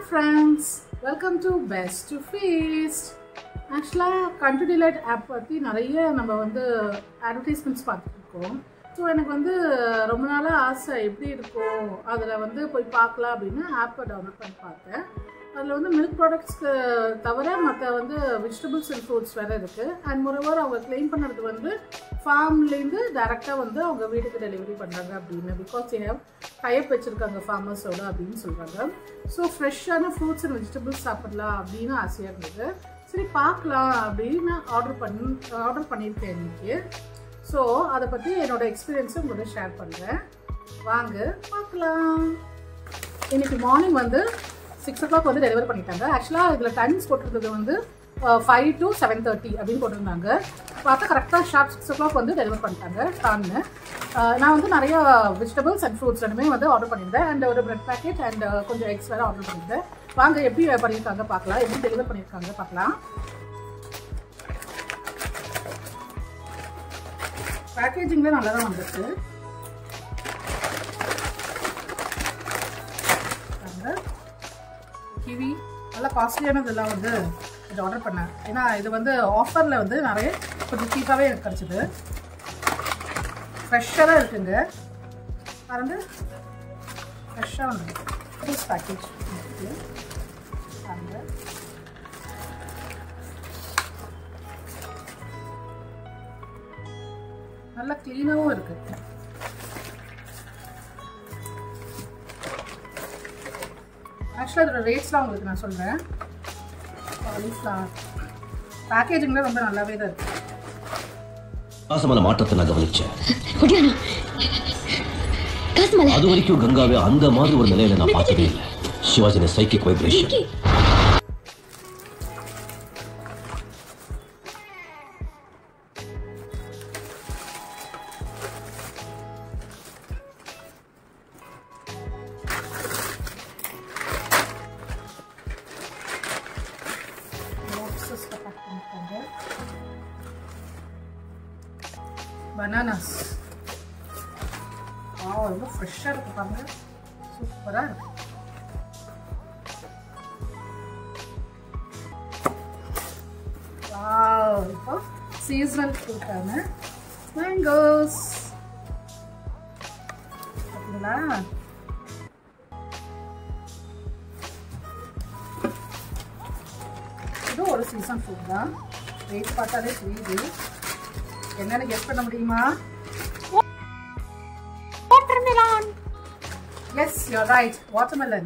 friends, welcome to Best to Feast. Actually, Country Delight app பத்தி நிறைய நம்ம வந்து அட்வர்டைஸ்மெண்ட்ஸ் பார்த்துருக்கோம். ஸோ எனக்கு வந்து ரொம்ப நாளாக ஆசை எப்படி இருக்கும் அதில் வந்து போய் பார்க்கலாம் அப்படின்னு ஆப்பை டவுன்லோட் பண்ணி பார்த்தேன். அதில் வந்து மில்க் ப்ராடக்ட்ஸ்க்கு தவிர மற்ற வந்து வெஜிடபிள்ஸ் அண்ட் ஃப்ரூட்ஸ் வேறு இருக்குது. அண்ட் மோரோவர் அவங்க கிளைம் பண்ணுறது வந்து ஃபார்ம்லேருந்து டேரெக்டாக வந்து அவங்க வீட்டுக்கு டெலிவரி பண்ணுறாங்க அப்படின்னு. பிகாஸ் தே ஹேவ் டைப் வச்சுருக்காங்க ஃபார்மர்ஸோட அப்படின்னு சொல்கிறாங்க. ஸோ ஃப்ரெஷ்ஷான ஃப்ரூட்ஸ் அண்ட் வெஜிடபிள்ஸ் சாப்பிடலாம் அப்படின்னு ஆசையாக இருந்தது. சரி பார்க்கலாம் அப்படின்னு ஆர்டர் பண்ணியிருக்கேன் இன்றைக்கி. ஸோ அதை பற்றி என்னோடய எக்ஸ்பீரியன்ஸை உங்களோட ஷேர் பண்ணுறேன். வாங்க பார்க்கலாம். இன்றைக்கி மார்னிங் வந்து 6 o'clock வந்து டெலிவரி பண்ணிட்டாங்க. ஆக்சுவலாக இதில் டைம்ஸ் போட்டிருந்தது வந்து 5 to 7:30 அப்படின்னு போட்டிருந்தாங்க. பார்த்தா கரெக்டாக ஷார்ப் 6 o'clock வந்து டெலிவரி பண்ணிட்டாங்க டான்னு. நான் வந்து நிறையா வெஜிடபிள்ஸ் அண்ட் ஃப்ரூட்ஸ் ரெண்டுமே வந்து ஆர்டர் பண்ணியிருந்தேன். அண்ட் ஒரு பிரெட் பேக்கெட் அண்ட் கொஞ்சம் எக்ஸ் வேறு ஆர்டர் பண்ணியிருந்தேன். வாங்க எப்படி பண்ணியிருக்காங்க பார்க்கலாம், எப்படி டெலிவரி பண்ணியிருக்காங்க பார்க்கலாம். பேக்கேஜிங்கில் நல்லா தான் வந்துருக்கு. கிவி நல்லா காஸ்ட்லியானதெல்லாம் வந்து இது ஆர்டர் பண்ணேன். ஏன்னா இது வந்து ஆஃபரில் வந்து நிறைய கொஞ்சம் சீப்பாகவே எனக்கு கிடச்சிது. ஃப்ரெஷ்ஷாக தான் இருக்குங்க. பாருங்க ஃப்ரெஷ்ஷாக வந்து ப்ளீஸ் பேக்கேஜ் பாருங்க. நல்லா க்ளீனாகவும் இருக்குது. ஆக்சுவலாக இதோட ரேட்ஸ்லாம் உங்களுக்கு நான் சொல்கிறேன். பேக்கேஜிங்கில் ரொம்ப நல்லாவே தான் இருக்குது. காசமல மாற்றத்தை நான் கவனிச்சேன். அது வரைக்கும் கங்காவே அந்த மாதிரி ஒரு நிலையில நான் பார்த்ததே இல்லை. சிவாஜின சைக்கிக் வைப்ரேஷன். பனானாஸ் ரொம்ப ஃப்ரெஷ்ஷாக இருக்கு பாருங்க, சூப்பராக இருக்கு. இப்போ சீசனல் ஃப்ரூட்டான மேங்கோஸ் பார்த்தீங்களா. இது ஒரு சீசன் ஃப்ரூட் தான். ரேட் பார்த்தாலே தெரியுது. என்னன்னு கெஸ் பண்ண முடியுமா? Watermelon. Yes, you are right, watermelon.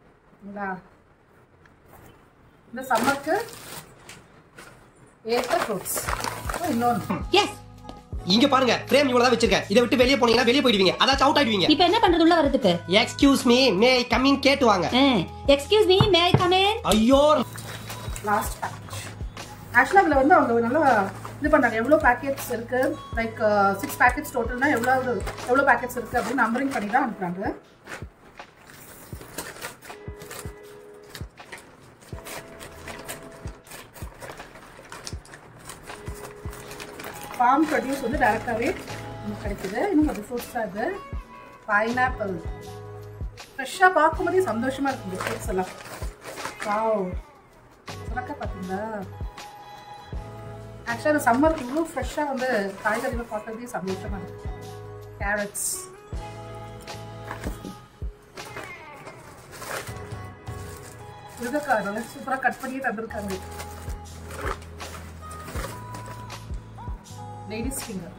இந்த சம்மருக்கு ஏத்த ஃப்ரூட்ஸ். இன்னொன்று எஸ், இங்க பாருங்க, ஃப்ரேம் இவ்வளவு தான் வச்சிருக்கேன். இதை விட்டு வெளியே போனீங்கன்னா வெளியே போயிடுவீங்க. அதாச்சும் அவுட் ஆயிடுவீங்க. இப்போ என்ன பண்றது உள்ள வரதுக்கு? Excuse me, may I come in கேட்டு வாங்க. Excuse me, may I come in? ஐயோ, லாஸ்ட் பேக்கேஜ். ஆக்சுவலாக அதில் வந்து அவங்க நல்லா இது பண்ணுறாங்க. எவ்வளோ பேக்கெட்ஸ் இருக்குது, லைக் 6 பேக்கெட்ஸ் டோட்டல்னா எவ்வளோ பேக்கெட்ஸ் இருக்குது அப்படின்னு நம்பரிங் பண்ணி தான் அனுப்புகிறாங்க. ஃபார்ம் ப்ரொடியூஸ் வந்து டேரெக்டாகவே நமக்கு கிடைக்குது. இன்னும் கொஞ்சம் ஃப்ரூட்ஸாக இருக்குது. பைனாப்பிள் ஃப்ரெஷ்ஷாக பார்க்கும்போதே சந்தோஷமாக இருக்குது. ஃப்ரூட்ஸ் எல்லாம் சுரக்கா பார்த்தீங்களா. ஆக்சுவலாக அந்த சம்மருக்கு இவ்வளோ ஃப்ரெஷ்ஷாக வந்து காய்கறிகள் பார்க்கறதே சந்தோஷமாக இருக்குது. கேரட்ஸ், முருங்கைக்காய் நல்லா சூப்பராக கட் பண்ணி தந்துருக்காங்க. லேடிஸ் ஃபிங்கர்,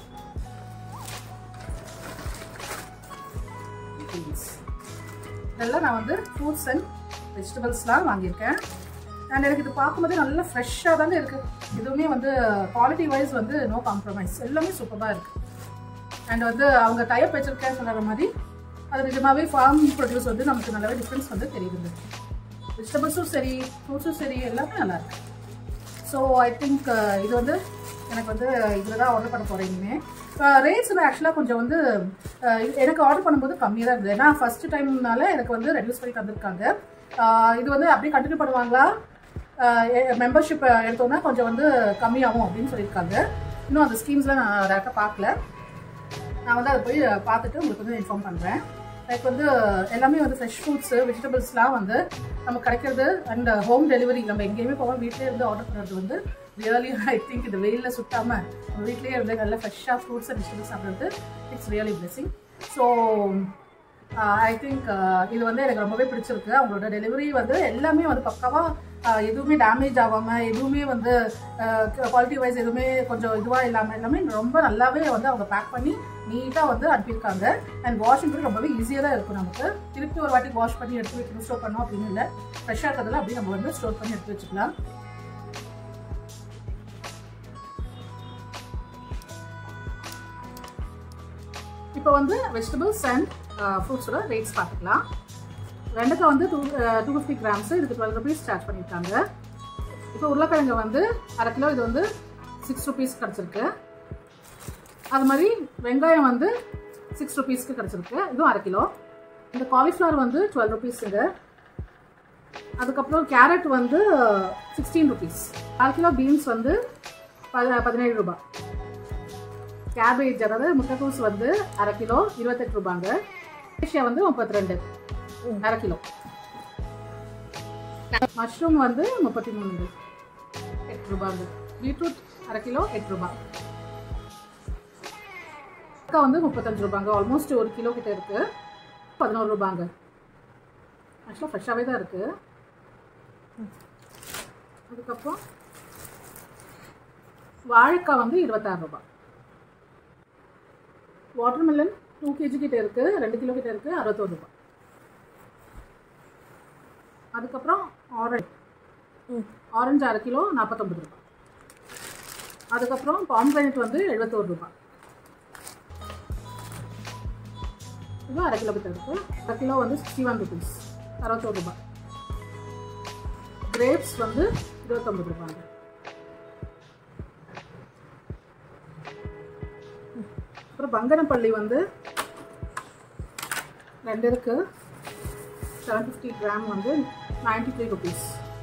இதெல்லாம் நான் வந்து ஃப்ரூட்ஸ் அண்ட் வெஜிடபிள்ஸ்லாம் வாங்கியிருக்கேன். அண்ட் எனக்கு இது பார்க்கும்போது நல்லா ஃப்ரெஷ்ஷாக தாங்க இருக்குது. எதுவுமே வந்து குவாலிட்டி வைஸ் வந்து நோ காம்ப்ரமைஸ், எல்லாமே சூப்பராக இருக்குது. அண்ட் வந்து அவங்க டைப் வச்சுருக்கேன்னு சொல்கிற மாதிரி அது நிஜமாகவே ஃபார்ம் ப்ரொடியூஸ் வந்து நமக்கு நல்லாவே டிஃப்ரென்ஸ் வந்து தெரியுது. வெஜிடபிள்ஸும் சரி, ஃப்ரூட்ஸும் சரி, எல்லாமே நல்லாயிருக்கு. ஸோ ஐ திங்க் இது வந்து எனக்கு வந்து இதில் தான் ஆர்டர் பண்ண போகிறேன். இனிமேல் ரேட்ஸ் வந்து ஆக்சுவலாக கொஞ்சம் வந்து எனக்கு ஆர்டர் பண்ணும்போது கம்மியாக தான் இருந்தது. ஏன்னா ஃபஸ்ட்டு டைம்னால எனக்கு வந்து ரெடியூஸ் பண்ணி தந்திருக்காங்க. இது வந்து அப்படியே கண்டினியூ பண்ணுவாங்களா, மெம்பர்ஷிப் எடுத்தோன்னா கொஞ்சம் வந்து கம்மியாகும் அப்படின்னு சொல்லியிருக்காங்க. இன்னும் அந்த ஸ்கீம்ஸ்லாம் நான் டேரெக்டாக பார்க்கல. நான் வந்து அதை போய் பார்த்துட்டு உங்களுக்கு வந்து இன்ஃபார்ம் பண்ணுறேன். லைக் வந்து எல்லாமே வந்து ஃப்ரெஷ் ஃப்ரூட்ஸு வெஜிடபிள்ஸ்லாம் வந்து நமக்கு கிடைக்கிறது. அண்ட் ஹோம் டெலிவரி நம்ம எங்கேயுமே போகாமல் வீட்டிலே இருந்து ஆர்டர் பண்ணுறது வந்து ரியலி ஐ திங்க் இந்த வெயிலில் சுட்டாமல் நம்ம வீட்லேயே இருந்து நல்ல ஃப்ரெஷ்ஷாக ஃப்ரூட்ஸ் அண்ட் வெஜிடபிள்ஸ் சாப்பிட்றது it's really blessing. So I think இது வந்து எனக்கு ரொம்பவே பிடிச்சிருக்கு. அவங்களோட டெலிவரி வந்து எல்லாமே வந்து பக்காவாக எதுவுமே டேமேஜ் ஆகாமல், எதுவுமே வந்து குவாலிட்டி வைஸ் எதுவுமே கொஞ்சம் இதுவாக இல்லாமல் எல்லாமே ரொம்ப நல்லாவே வந்து அவங்க பேக் பண்ணி நீட்டாக வந்து அனுப்பியிருக்காங்க. அண்ட் வாஷிங் கூட ரொம்பவே ஈஸியாக தான் இருக்கும். நமக்கு திருப்பி ஒரு வாட்டி வாஷ் பண்ணி எடுத்து வைக்கணும், ஸ்டோர் பண்ணோம் அப்படின்னு இல்லை. ஃப்ரெஷ்ஷாக இருக்கிறதுல அப்படியே நம்ம வந்து ஸ்டோர் பண்ணி எடுத்து வச்சுக்கலாம். இப்போ வந்து வெஜிடபிள்ஸ் அண்ட் ஃப்ரூட்ஸோட ரேட்ஸ் பார்த்துக்கலாம். வெண்டைக்காய் வந்து 250 கிராம்ஸ், இதுக்கு 12 rupees சார்ஜ் பண்ணியிருக்காங்க. இப்போ உருளைக்கிழங்கு வந்து 1/2 கிலோ, இது வந்து 6 rupees கிடச்சிருக்கு. அது மாதிரி வெங்காயம் வந்து 6 rupeesக்கு கிடச்சிருக்கு, இதுவும் 1/2 கிலோ. இந்த காலிஃப்ளவர் வந்து 12 rupeesங்க. அதுக்கப்புறம் கேரட் வந்து 16 rupees. 1/2 கிலோ பீன்ஸ் வந்து 17 ரூபாய். கேபேஜ் அதாவது முட்டைக்கோஸ் வந்து 1/2 கிலோ 28 ரூபாங்க. ஏஷியா வந்து 32, 1/2 கிலோ. மஷ்ரூம் வந்து 33, 8 ரூபாங்க. பீட்ரூட் 1/2 கிலோ 8 ரூபாய். அக்கா வந்து 35 ரூபாங்க. ஆல்மோஸ்ட் 1 கிலோ கிட்ட இருக்கு, 11 ரூபாங்க. ஆக்சுவலாக ஃப்ரெஷ்ஷாகவே தான் இருக்கு. அதுக்கப்புறம் வாழைக்காய் வந்து 26 ரூபாய். வாட்டர்மெலன் 2 kg கிட்ட இருக்கு, 2 கிலோ கிட்ட இருக்கு, 61 ரூபாய். அதுக்கப்புறம் ஆரஞ்சு 1/2 கிலோ 49 ரூபாய். அதுக்கப்புறம் பாம்கிரானைட் வந்து 71 ரூபாய். இது 1/2 கிலோ கிட்ட இருக்கு. 1/2 கிலோ வந்து 61 rupees, 61 ரூபாய். கிரேப்ஸ் வந்து 29 ரூபாய். அப்புறம் பங்கனப்பள்ளி வந்து 2 இருக்கு, 750 கிராம் வந்து 93 rupees.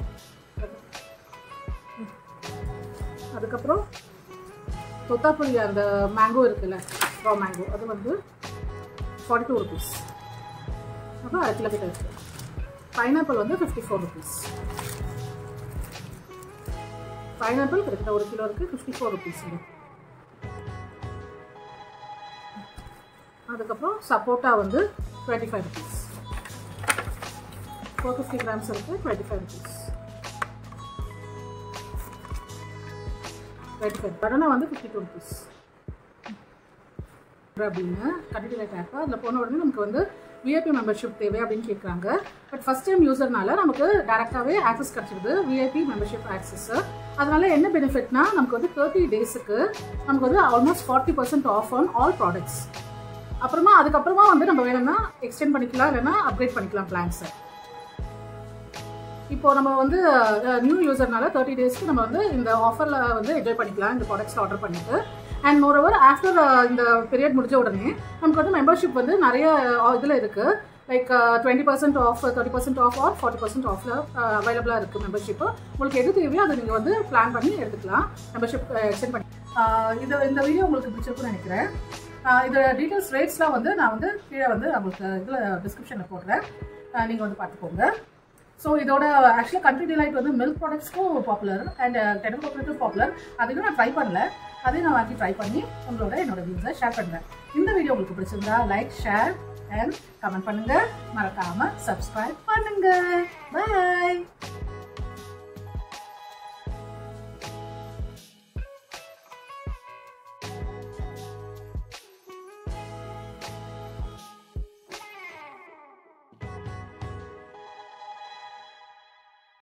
அதுக்கப்புறம் தொத்தாப்புளி அந்த மேங்கோ இருக்குல்ல, ரா மேங்கோ, அது வந்து 42 rupees. அப்புறம் 1/2 கிலோ கிட்ட இருக்கு. பைனாப்பிள் வந்து 54 rupees. பைனாப்பிள் கிட்டத்தட்ட 1 கிலோ இருக்கு, 54 rupees. அதுக்கப்புறம் சப்போட்டா வந்து 25 rupees. 450 கிராம்ஸ் இருக்கு, 25 rupees. 25. பனானா வந்து 52 rupees. அப்படின்னு கண்டினியூ ஆப் அதில் போன உடனே நமக்கு வந்து விஐபி மெம்பர்ஷிப் தேவை அப்படின்னு கேட்குறாங்க. பட் ஃபர்ஸ்ட் டைம் யூசர்னால நமக்கு டேரெக்டாகவே ஆக்சஸ் கிடச்சிருது, விஐபி மெம்பர்ஷிப் ஆக்சஸ். அதனால என்ன பெனிஃபிட்னா நமக்கு வந்து 30 டேஸுக்கு நமக்கு வந்து almost 40% off on all products. அப்புறமா அதுக்கப்புறமா வந்து நம்ம வேணும்னா எக்ஸ்டெண்ட் பண்ணிக்கலாம், இல்லைன்னா அப்கிரேட் பண்ணிக்கலாம் பிளான்ஸை. இப்போ நம்ம வந்து நியூ யூசர்னால 30 டேஸ்க்கு நம்ம வந்து இந்த ஆஃபரில் வந்து என்ஜாய் பண்ணிக்கலாம், இந்த ப்ராடக்ட்ஸ் ஆர்டர் பண்ணிட்டு. அண்ட் மோரோவர் ஆஃப்டர் இந்த பீரியட் முடிஞ்ச உடனே நமக்கு வந்து மெம்பர்ஷிப் வந்து நிறைய இதில் இருக்குது. லைக் 20% ஆஃப், 30% ஆஃப் ஆர் 40% ஆஃபில் அவைலபிளாக இருக்குது மெம்பர்ஷிப்பு. உங்களுக்கு எது தேவையோ அதை நீங்கள் வந்து பிளான் பண்ணி எடுத்துக்கலாம், மெம்பர்ஷிப் எக்ஸ்டெண்ட் பண்ணி. இந்த வீடியோ உங்களுக்கு பிடிச்சிருக்குன்னு நினைக்கிறேன். இதோட டீட்டெயில்ஸ் ரேட்ஸ்லாம் வந்து நான் வந்து கீழே வந்து உங்களுக்கு இதில் டிஸ்கிரிப்ஷனில் போடுறேன், நீங்கள் வந்து பார்த்துக்கோங்க. ஸோ இதோட ஆக்சுவலாக கண்ட்ரி டிலைட் வந்து மில்க் ப்ராடக்ட்ஸ்க்கும் பாப்புலர் அண்ட் டெடர் கோகோனட்டும் பாப்புலர். அதையும் நான் ட்ரை பண்ணல, அதையும் நான் வாங்கி ட்ரை பண்ணி உங்களோட என்னோட வியூஸை ஷேர் பண்ணுறேன். இந்த வீடியோ உங்களுக்கு பிடிச்சிருந்தா லைக், ஷேர் அண்ட் கமெண்ட் பண்ணுங்கள். மறக்காமல் சப்ஸ்கிரைப் பண்ணுங்கள். பை.